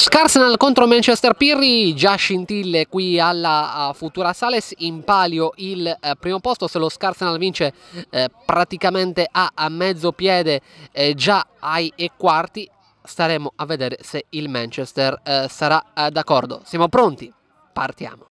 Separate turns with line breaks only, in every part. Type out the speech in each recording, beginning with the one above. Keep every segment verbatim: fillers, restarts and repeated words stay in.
Scarsnal contro Manchester Pirri, già scintille qui alla uh, Futura Sales, in palio il uh, primo posto. Se lo Scarsnal vince uh, praticamente a, a mezzo piede uh, già ai e quarti, staremo a vedere se il Manchester uh, sarà uh, d'accordo. Siamo pronti? Partiamo.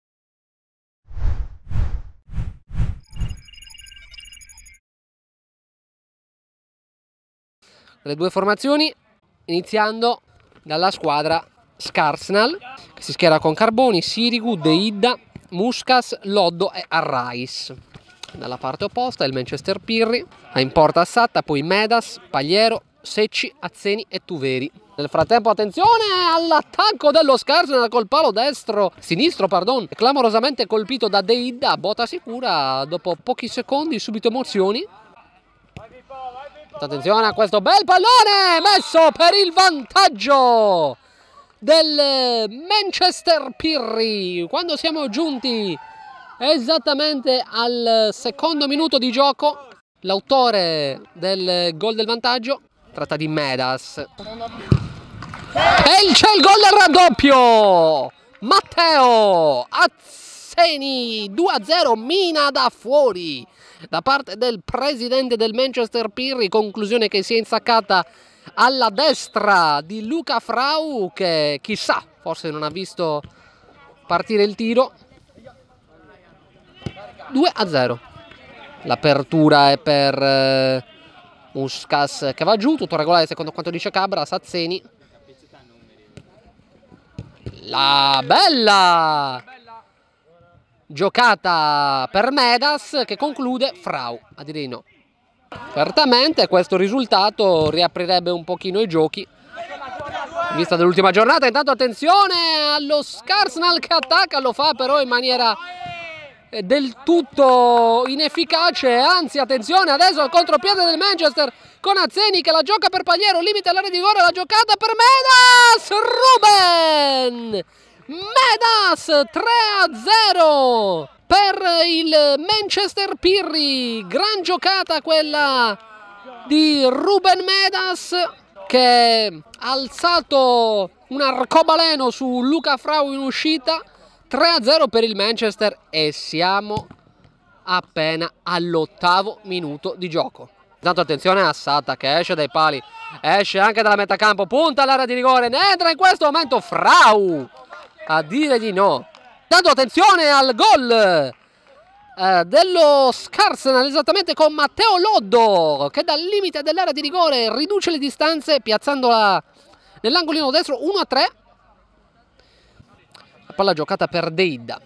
Le due formazioni, iniziando dalla squadra Scarsnal, che si schiera con Carboni, Sirigu, De Idda, Muscas, Loddo e Arrais. Dalla parte opposta il Manchester Pirri, a in porta Assatta, poi Medas, Pagliero, Secci, Azzeni e Tuveri. Nel frattempo attenzione all'attacco dello Scarsnal col palo destro, sinistro pardon, clamorosamente colpito da De Idda, botta sicura, dopo pochi secondi subito emozioni. Attenzione a questo bel pallone messo per il vantaggio del Manchester Pirri, quando siamo giunti esattamente al secondo minuto di gioco. L'autore del gol del vantaggio tratta di Medas e c'è il gol del raddoppio, Matteo Azzeni, due a zero, mina da fuori da parte del presidente del Manchester Pirri, conclusione che si è insaccata alla destra di Luca Frau, che chissà, forse non ha visto partire il tiro. Due a zero. L'apertura è per eh, Muscas che va giù, tutto regolare secondo quanto dice Cabra. Azzeni. La bella giocata per Medas che conclude Frau a dire di no. Certamente questo risultato riaprirebbe un pochino i giochi in vista dell'ultima giornata. Intanto attenzione allo Scarsnal che attacca, lo fa però in maniera del tutto inefficace, anzi attenzione adesso al contropiede del Manchester con Azzeni che la gioca per Pagliero, limite all'area di rigore, la giocata per Medas, Ruben Medas, tre a zero per il Manchester Pirri. Gran giocata quella di Ruben Medas che ha alzato un arcobaleno su Luca Frau in uscita. Tre a zero per il Manchester e siamo appena all'ottavo minuto di gioco. Intanto attenzione a Assata che esce dai pali, esce anche dalla metà campo, punta all'area di rigore, ne entra in questo momento Frau a dire di no. Intanto attenzione al gol eh, dello Scarsnal, esattamente con Matteo Loddo che dal limite dell'area di rigore riduce le distanze piazzandola nell'angolino destro. Uno a tre. La palla giocata per De Idda.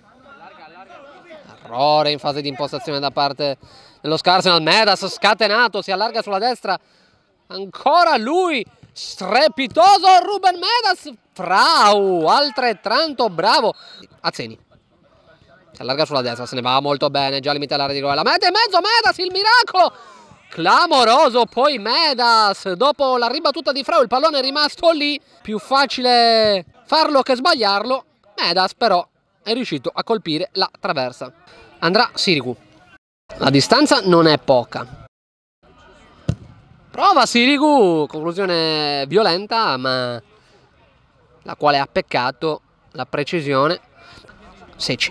Errore in fase di impostazione da parte dello Scarsnal. Medas scatenato, si allarga sulla destra, ancora lui, strepitoso Ruben Medas. Frau altrettanto bravo. Azzeni si allarga sulla destra, se ne va molto bene, già limita l'area di rigore, la mette in mezzo Medas, il miracolo clamoroso. Poi Medas, dopo la ribattuta di Frau, il pallone è rimasto lì, più facile farlo che sbagliarlo. Medas però è riuscito a colpire la traversa. Andrà Sirigu, la distanza non è poca, prova Sirigu, conclusione violenta ma la quale ha peccato la precisione. Secci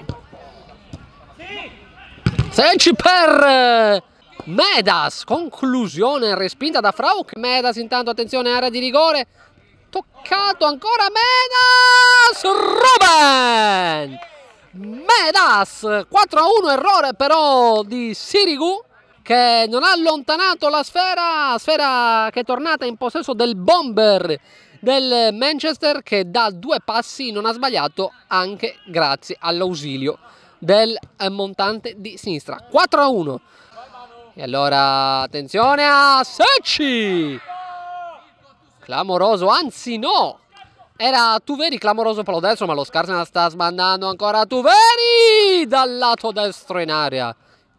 Secci per Medas, conclusione respinta da Frau. Medas intanto attenzione, area di rigore, toccato ancora Medas, Ruben Medas, quattro a uno, errore però di Sirigu che non ha allontanato la sfera, sfera che è tornata in possesso del bomber del Manchester che da due passi non ha sbagliato anche grazie all'ausilio del montante di sinistra. Quattro a uno. E allora attenzione a Secci, clamoroso, anzi no, era Tuveri, clamoroso palo destro, ma lo Scarsnal sta sbandando ancora Tuveri dal lato destro in area.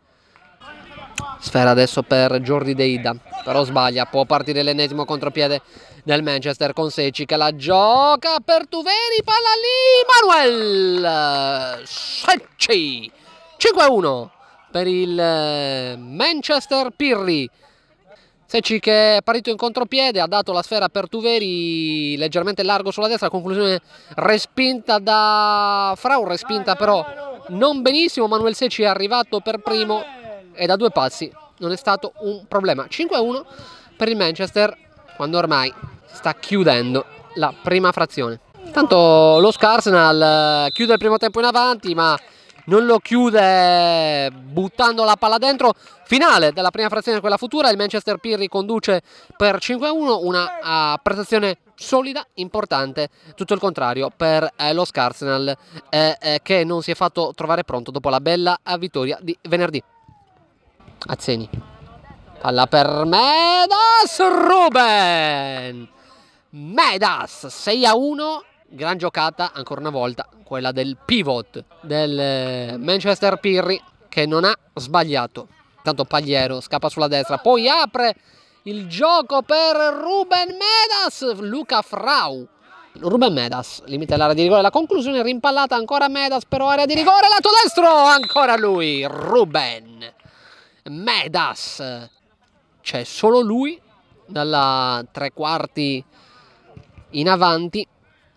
Sfera adesso per Jordi De Idda, però sbaglia, può partire l'ennesimo contropiede del Manchester con Secci che la gioca per Tuveri, palla lì, Manuel Secci. Cinque a uno per il Manchester Pirri. Secci che è partito in contropiede, ha dato la sfera per Tuveri leggermente largo sulla destra, conclusione respinta da Frau, respinta però non benissimo. Manuel Secci è arrivato per primo e da due passi non è stato un problema. cinque a uno per il Manchester, quando ormai sta chiudendo la prima frazione. Tanto lo Arsenal chiude il primo tempo in avanti, ma non lo chiude buttando la palla dentro. Finale della prima frazione, quella futura, il Manchester Pirri conduce per cinque a uno, una uh, prestazione solida, importante, tutto il contrario per eh, lo Arsenal eh, eh, che non si è fatto trovare pronto dopo la bella vittoria di venerdì. Azzeni, palla per Medas, Ruben Medas, sei a uno, gran giocata ancora una volta, quella del pivot del Manchester Pirri che non ha sbagliato. Tanto Pagliero scappa sulla destra, poi apre il gioco per Ruben Medas, Luca Frau. Ruben Medas, limita l'area di rigore, la conclusione rimpallata ancora Medas, però area di rigore, lato destro, ancora lui, Ruben Medas. C'è solo lui dalla tre quarti in avanti.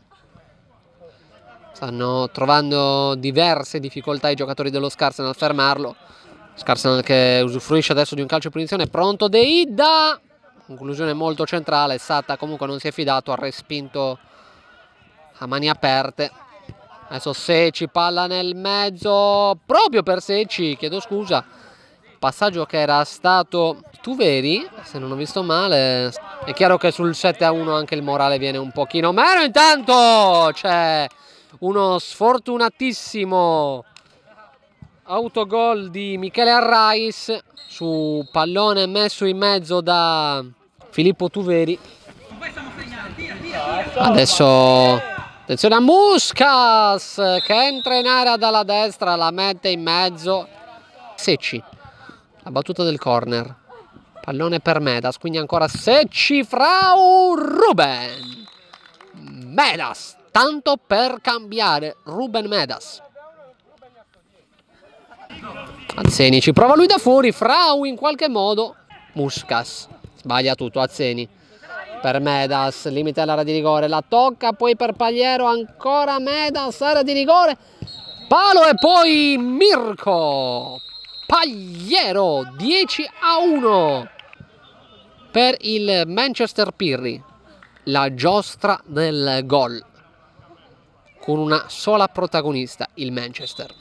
Stanno trovando diverse difficoltà i giocatori dello Arsenal a fermarlo. Arsenal che usufruisce adesso di un calcio di punizione, pronto De Idda, conclusione molto centrale. Sata comunque non si è fidato, ha respinto a mani aperte. Adesso Secci, palla nel mezzo proprio per Secci, chiedo scusa, passaggio che era stato Tuveri, se non ho visto male. È chiaro che sul sette a uno anche il morale viene un pochino meno. Intanto c'è uno sfortunatissimo autogol di Michele Arrais su pallone messo in mezzo da Filippo Tuveri. Adesso attenzione a Muscas che entra in area dalla destra, la mette in mezzo. Secci, la battuta del corner, pallone per Medas, quindi ancora Secci, Frau, Ruben Medas, tanto per cambiare. Ruben Medas, Azzeni ci prova lui da fuori, Frau in qualche modo, Muscas sbaglia tutto, Azzeni per Medas, limite all'area di rigore, la tocca poi per Pagliero, ancora Medas, area di rigore, palo e poi Mirko Pagliero, dieci a uno per il Manchester Pirri, la giostra del gol con una sola protagonista, il Manchester.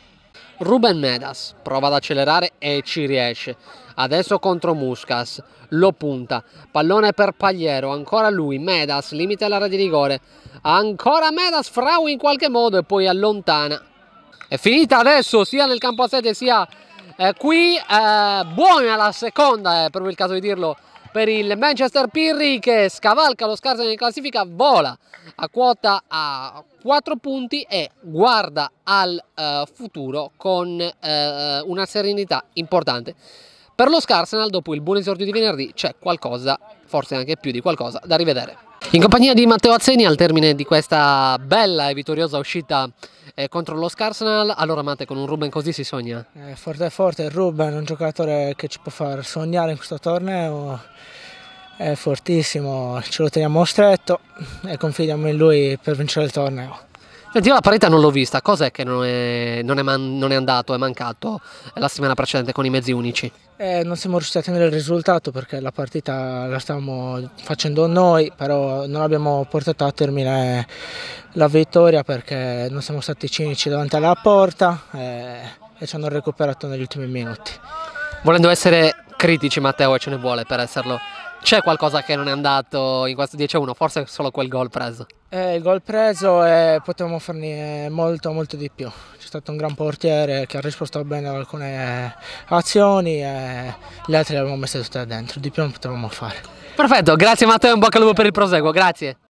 Ruben Medas prova ad accelerare e ci riesce, adesso contro Muscas, lo punta, pallone per Pagliero, ancora lui, Medas, limite all'area di rigore, ancora Medas, Frau in qualche modo e poi allontana. È finita adesso sia nel campo a sette sia eh, qui, eh, buona la seconda, è proprio il caso di dirlo, per il Manchester Pirri che scavalca lo Arsenal in classifica, vola a quota a quattro punti e guarda al uh, futuro con uh, una serenità importante. Per lo Arsenal dopo il buon esordio di venerdì c'è qualcosa, forse anche più di qualcosa, da rivedere. In compagnia di Matteo Azzeni al termine di questa bella e vittoriosa uscita eh, contro lo Arsenal, allora Matte, con un Ruben così si sogna?
Eh, forte forte, Ruben è un giocatore che ci può far sognare in questo torneo, è fortissimo, ce lo teniamo stretto e confidiamo in lui per vincere il torneo.
Senti, io la parità non l'ho vista, cos'è che non è, non, è man, non è andato, è mancato la settimana precedente con i mezzi unici?
Eh, non siamo riusciti a tenere il risultato perché la partita la stavamo facendo noi, però non abbiamo portato a termine la vittoria perché non siamo stati cinici davanti alla porta eh, e ci hanno recuperato negli ultimi minuti.
Volendo essere critici, Matteo, e ce ne vuole per esserlo, c'è qualcosa che non è andato in questo dieci a uno, forse solo quel gol preso?
Eh, il gol preso e potevamo farne molto molto di più. C'è stato un gran portiere che ha risposto bene ad alcune azioni e le altre le abbiamo messe tutte dentro, di più non potevamo fare.
Perfetto, grazie Matteo e un bocca al lupo per il proseguo, grazie.